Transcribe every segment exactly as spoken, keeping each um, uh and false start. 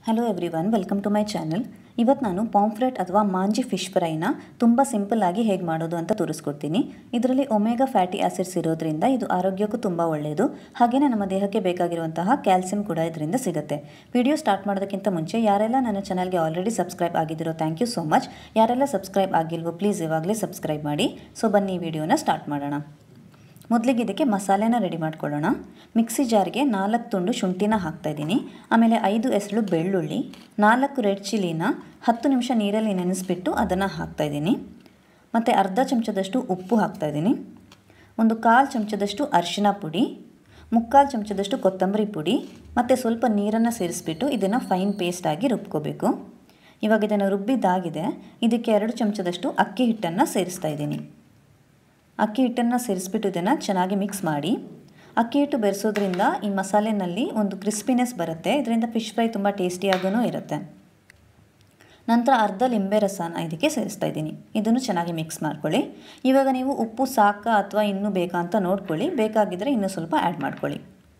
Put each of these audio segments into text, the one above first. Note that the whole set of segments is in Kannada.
Hello everyone, welcome to my channel. ಇವತ್ತು ನಾನು ಪಾಂಫ್ರೆಟ್ ಅಥವಾ ಮಾಂಜಿ ಫಿಶ್ ಫ್ರೈನ ತುಂಬ ಸಿಂಪಲ್ ಆಗಿ ಹೇಗೆ ಮಾಡೋದು ಅಂತ ತೋರಿಸ್ಕೊಡ್ತೀನಿ. ಇದರಲ್ಲಿ ಒಮೆಗಾ ಫ್ಯಾಟಿ ಆಸಿಡ್ಸ್ ಇರೋದ್ರಿಂದ ಇದು ಆರೋಗ್ಯಕ್ಕೂ ತುಂಬ ಒಳ್ಳೆಯದು. ಹಾಗೆಯೇ ನಮ್ಮ ದೇಹಕ್ಕೆ ಬೇಕಾಗಿರುವಂತಹ ಕ್ಯಾಲ್ಸಿಯಂ ಕೂಡ ಇದರಿಂದ ಸಿಗುತ್ತೆ. ವಿಡಿಯೋ ಸ್ಟಾರ್ಟ್ ಮಾಡೋದಕ್ಕಿಂತ ಮುಂಚೆ ಯಾರೆಲ್ಲ ನನ್ನ ಚಾನಲ್ಗೆ ಆಲ್ರೆಡಿ ಸಬ್ಸ್ಕ್ರೈಬ್ ಆಗಿದ್ದೀರೋ ಥ್ಯಾಂಕ್ ಯು ಸೋ ಮಚ್. ಯಾರೆಲ್ಲ ಸಬ್ಸ್ಕ್ರೈಬ್ ಆಗಿಲ್ವೋ ಪ್ಲೀಸ್ ಇವಾಗಲೇ ಸಬ್ಸ್ಕ್ರೈಬ್ ಮಾಡಿ. ಸೊ ಬನ್ನಿ ಈ ವಿಡಿಯೋನ ಸ್ಟಾರ್ಟ್ ಮಾಡೋಣ. ಮೊದಲಿಗೆ ಇದಕ್ಕೆ ಮಸಾಲೆನ ರೆಡಿ ಮಾಡ್ಕೊಳ್ಳೋಣ. ಮಿಕ್ಸಿ ಜಾರ್ಗೆ ನಾಲ್ಕು ತುಂಡು ಶುಂಠಿನ ಹಾಕ್ತಾಯಿದ್ದೀನಿ. ಆಮೇಲೆ ಐದು ಎಸಳು ಬೆಳ್ಳುಳ್ಳಿ, ನಾಲ್ಕು ರೆಡ್ ಚಿಲ್ಲಿನ ಹತ್ತು ನಿಮಿಷ ನೀರಲ್ಲಿ ನೆನೆಸ್ಬಿಟ್ಟು ಅದನ್ನು ಹಾಕ್ತಾಯಿದ್ದೀನಿ. ಮತ್ತು ಅರ್ಧ ಚಮಚದಷ್ಟು ಉಪ್ಪು ಹಾಕ್ತಾಯಿದ್ದೀನಿ. ಒಂದು ಕಾಲು ಚಮಚದಷ್ಟು ಅರಿಶಿನ ಪುಡಿ, ಮುಕ್ಕಾಲು ಚಮಚದಷ್ಟು ಕೊತ್ತಂಬರಿ ಪುಡಿ ಮತ್ತು ಸ್ವಲ್ಪ ನೀರನ್ನು ಸೇರಿಸ್ಬಿಟ್ಟು ಇದನ್ನು ಫೈನ್ ಪೇಸ್ಟಾಗಿ ರುಬ್ಕೋಬೇಕು. ಇವಾಗ ಇದನ್ನು ರುಬ್ಬಿದ್ದಾಗಿದೆ. ಇದಕ್ಕೆ ಎರಡು ಚಮಚದಷ್ಟು ಅಕ್ಕಿ ಹಿಟ್ಟನ್ನು ಸೇರಿಸ್ತಾ ಇದ್ದೀನಿ. ಅಕ್ಕಿ ಹಿಟ್ಟನ್ನು ಸೇರಿಸ್ಬಿಟ್ಟು ಇದನ್ನು ಚೆನ್ನಾಗಿ ಮಿಕ್ಸ್ ಮಾಡಿ. ಅಕ್ಕಿ ಹಿಟ್ಟು ಬೆರೆಸೋದ್ರಿಂದ ಈ ಮಸಾಲೆನಲ್ಲಿ ಒಂದು ಕ್ರಿಸ್ಪಿನೆಸ್ ಬರುತ್ತೆ. ಇದರಿಂದ ಫಿಶ್ ಫ್ರೈ ತುಂಬ ಟೇಸ್ಟಿಯಾಗೂ ಇರುತ್ತೆ. ನಂತರ ಅರ್ಧ ಲಿಂಬೆ ರಸನ ಇದಕ್ಕೆ ಸೇರಿಸ್ತಾ ಇದ್ದೀನಿ. ಇದನ್ನು ಚೆನ್ನಾಗಿ ಮಿಕ್ಸ್ ಮಾಡ್ಕೊಳ್ಳಿ. ಇವಾಗ ನೀವು ಉಪ್ಪು ಸಾಕಾ ಅಥವಾ ಇನ್ನೂ ಬೇಕಾ ಅಂತ ನೋಡ್ಕೊಳ್ಳಿ. ಬೇಕಾಗಿದ್ದರೆ ಇನ್ನೂ ಸ್ವಲ್ಪ ಆ್ಯಡ್ ಮಾಡ್ಕೊಳ್ಳಿ.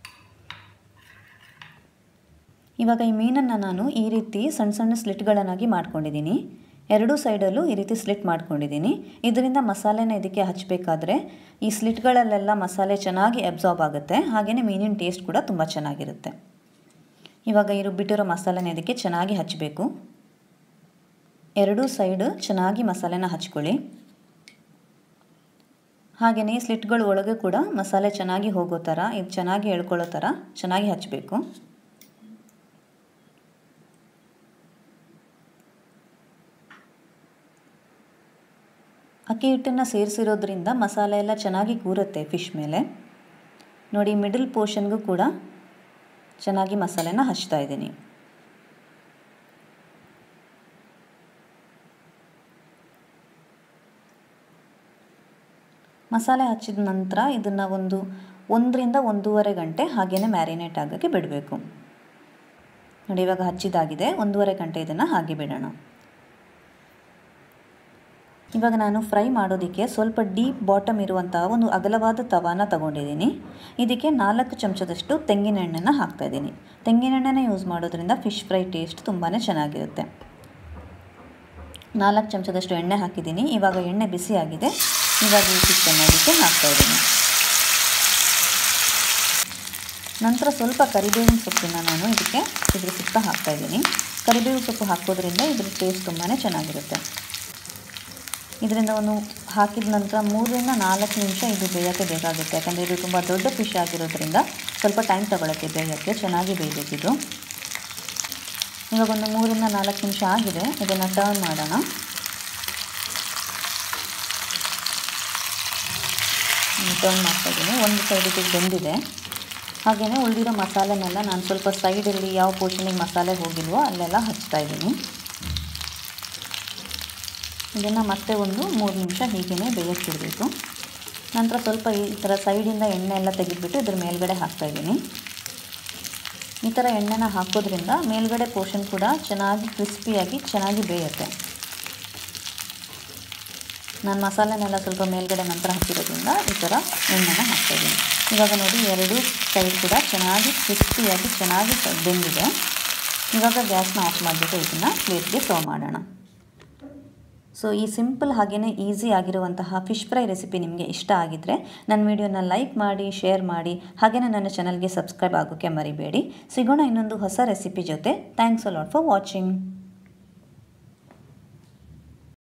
ಇವಾಗ ಈ ಮೀನನ್ನು ನಾನು ಈ ರೀತಿ ಸಣ್ಣ ಸಣ್ಣ ಸ್ಲಿಟ್ಗಳನ್ನಾಗಿ ಮಾಡ್ಕೊಂಡಿದ್ದೀನಿ. ಎರಡೂ ಸೈಡಲ್ಲೂ ಈ ರೀತಿ ಸ್ಲಿಟ್ ಮಾಡ್ಕೊಂಡಿದ್ದೀನಿ. ಇದರಿಂದ ಮಸಾಲೆನ ಇದಕ್ಕೆ ಹಚ್ಚಬೇಕಾದ್ರೆ ಈ ಸ್ಲಿಟ್ಗಳಲ್ಲೆಲ್ಲ ಮಸಾಲೆ ಚೆನ್ನಾಗಿ ಅಬ್ಸಾರ್ಬ್ ಆಗುತ್ತೆ. ಹಾಗೆಯೇ ಮೀನಿನ ಟೇಸ್ಟ್ ಕೂಡ ತುಂಬ ಚೆನ್ನಾಗಿರುತ್ತೆ. ಇವಾಗ ಈ ರುಬ್ಬಿಟ್ಟಿರೋ ಮಸಾಲೆನ ಇದಕ್ಕೆ ಚೆನ್ನಾಗಿ ಹಚ್ಚಬೇಕು. ಎರಡೂ ಸೈಡು ಚೆನ್ನಾಗಿ ಮಸಾಲೆನ ಹಚ್ಕೊಳ್ಳಿ. ಹಾಗೆಯೇ ಸ್ಲಿಟ್ಗಳ ಒಳಗೆ ಕೂಡ ಮಸಾಲೆ ಚೆನ್ನಾಗಿ ಹೋಗೋ ಥರ, ಇದು ಚೆನ್ನಾಗಿ ಎಳ್ಕೊಳ್ಳೋ ಥರ ಚೆನ್ನಾಗಿ ಹಚ್ಚಬೇಕು. ಅಕ್ಕಿ ಹಿಟ್ಟನ್ನು ಸೇರಿಸಿರೋದ್ರಿಂದ ಮಸಾಲೆ ಎಲ್ಲ ಚೆನ್ನಾಗಿ ಕೂರುತ್ತೆ ಫಿಶ್ ಮೇಲೆ. ನೋಡಿ, ಮಿಡಲ್ ಪೋರ್ಷನ್ಗೂ ಕೂಡ ಚೆನ್ನಾಗಿ ಮಸಾಲೆನ ಹಚ್ತಾ ಇದ್ದೀನಿ. ಮಸಾಲೆ ಹಚ್ಚಿದ ನಂತರ ಇದನ್ನು ಒಂದು ಒಂದರಿಂದ ಒಂದೂವರೆ ಗಂಟೆ ಹಾಗೆಯೇ ಮ್ಯಾರಿನೇಟ್ ಆಗೋಕ್ಕೆ ಬಿಡಬೇಕು. ನೋಡಿ, ಇವಾಗ ಹಚ್ಚಿದಾಗಿದೆ. ಒಂದೂವರೆ ಗಂಟೆ ಇದನ್ನು ಹಾಗೆ ಬಿಡೋಣ. ಇವಾಗ ನಾನು ಫ್ರೈ ಮಾಡೋದಕ್ಕೆ ಸ್ವಲ್ಪ ಡೀಪ್ ಬಾಟಮ್ ಇರುವಂಥ ಒಂದು ಅಗಲವಾದ ತವಾನ ತಗೊಂಡಿದ್ದೀನಿ. ಇದಕ್ಕೆ ನಾಲ್ಕು ಚಮಚದಷ್ಟು ತೆಂಗಿನೆಣ್ಣೆನ ಹಾಕ್ತಾಯಿದ್ದೀನಿ. ತೆಂಗಿನೆಣ್ಣೆನ ಯೂಸ್ ಮಾಡೋದ್ರಿಂದ ಫಿಶ್ ಫ್ರೈ ಟೇಸ್ಟ್ ತುಂಬಾ ಚೆನ್ನಾಗಿರುತ್ತೆ. ನಾಲ್ಕು ಚಮಚದಷ್ಟು ಎಣ್ಣೆ ಹಾಕಿದ್ದೀನಿ. ಇವಾಗ ಎಣ್ಣೆ ಬಿಸಿಯಾಗಿದೆ. ಇವಾಗ ಈ ಫಿಶನ್ನು ಇದಕ್ಕೆ ಹಾಕ್ತಾಯಿದ್ದೀನಿ. ನಂತರ ಸ್ವಲ್ಪ ಕರಿಬೇವಿನ ಸೊಪ್ಪನ್ನ ನಾನು ಇದಕ್ಕೆ ಇದ್ರ ಸುತ್ತ ಹಾಕ್ತಾಯಿದ್ದೀನಿ. ಕರಿಬೇವು ಸೊಪ್ಪು ಹಾಕೋದ್ರಿಂದ ಇದ್ರ ಟೇಸ್ಟ್ ತುಂಬಾ ಚೆನ್ನಾಗಿರುತ್ತೆ. ಇದರಿಂದ ಒಂದು ಹಾಕಿದ ನಂತರ ಮೂರರಿಂದ ನಾಲ್ಕು ನಿಮಿಷ ಇದು ಬೇಯೋಕ್ಕೆ ಬೇಕಾಗುತ್ತೆ. ಯಾಕಂದರೆ ಇದು ತುಂಬ ದೊಡ್ಡ ಫಿಶ್ ಆಗಿರೋದ್ರಿಂದ ಸ್ವಲ್ಪ ಟೈಮ್ ತಗೊಳ್ಳೋಕ್ಕೆ ಬೇಯೋಕ್ಕೆ. ಚೆನ್ನಾಗಿ ಬೇಯಬೇಕಿದು. ಇವಾಗ ಒಂದು ಮೂರರಿಂದ ನಾಲ್ಕು ನಿಮಿಷ ಆಗಿದೆ. ಇದನ್ನು ಟರ್ನ್ ಮಾಡೋಣ. ಟರ್ನ್ ಮಾಡ್ತಾಯಿದ್ದೀನಿ. ಒಂದು ಸೈಡಿಗೆ ಬೆಂದಿದೆ. ಹಾಗೆಯೇ ಉಳಿದಿರೋ ಮಸಾಲೆನೆಲ್ಲ ನಾನು ಸ್ವಲ್ಪ ಸೈಡಲ್ಲಿ ಯಾವ ಪೋರ್ಷನಿಗೆ ಮಸಾಲೆ ಹೋಗಿಲ್ವೋ ಅಲ್ಲೆಲ್ಲ ಹಚ್ತಾಯಿದ್ದೀನಿ. ಇದನ್ನು ಮತ್ತೆ ಒಂದು ಮೂರು ನಿಮಿಷ ಹೀಗೇ ಬೇಯಕ್ಕಿಡಬೇಕು. ನಂತರ ಸ್ವಲ್ಪ ಈ ಥರ ಸೈಡಿಂದ ಎಣ್ಣೆ ಎಲ್ಲ ತೆಗೆದುಬಿಟ್ಟು ಇದ್ರ ಮೇಲ್ಗಡೆ ಹಾಕ್ತಾಯಿದ್ದೀನಿ. ಈ ಥರ ಎಣ್ಣೆನ ಹಾಕೋದ್ರಿಂದ ಮೇಲ್ಗಡೆ ಪೋರ್ಷನ್ ಕೂಡ ಚೆನ್ನಾಗಿ ಕ್ರಿಸ್ಪಿಯಾಗಿ ಚೆನ್ನಾಗಿ ಬೇಯುತ್ತೆ. ನಾನು ಮಸಾಲೆನೆಲ್ಲ ಸ್ವಲ್ಪ ಮೇಲ್ಗಡೆ ನಂತರ ಹಾಕಿರೋದ್ರಿಂದ ಈ ಥರ ಎಣ್ಣೆನ ಹಾಕ್ತಾಯಿದ್ದೀನಿ. ಇವಾಗ ನೋಡಿ, ಎರಡು ಸೈಡ್ ಕೂಡ ಚೆನ್ನಾಗಿ ಕ್ರಿಸ್ಪಿಯಾಗಿ ಚೆನ್ನಾಗಿ ಬೆಂದಿದೆ. ಇವಾಗ ಗ್ಯಾಸ್ನ ಆಫ್ ಮಾಡಿಬಿಟ್ಟು ಇದನ್ನು ಪ್ಲೇಟ್ಗೆ ಸರ್ವ್ ಮಾಡೋಣ. ಸೊ ಈ ಸಿಂಪಲ್ ಹಾಗೆಯೇ ಈಸಿ ಆಗಿರುವಂತಹ ಫಿಶ್ ಫ್ರೈ ರೆಸಿಪಿ ನಿಮಗೆ ಇಷ್ಟ ಆಗಿದ್ದರೆ ನನ್ನ ವಿಡಿಯೋನ ಲೈಕ್ ಮಾಡಿ, ಶೇರ್ ಮಾಡಿ, ಹಾಗೆಯೇ ನನ್ನ ಚಾನಲ್ಗೆ ಸಬ್ಸ್ಕ್ರೈಬ್ ಆಗೋಕ್ಕೆ ಮರಿಬೇಡಿ. ಸಿಗೋಣ ಇನ್ನೊಂದು ಹೊಸ ರೆಸಿಪಿ ಜೊತೆ. Thanks a lot for watching.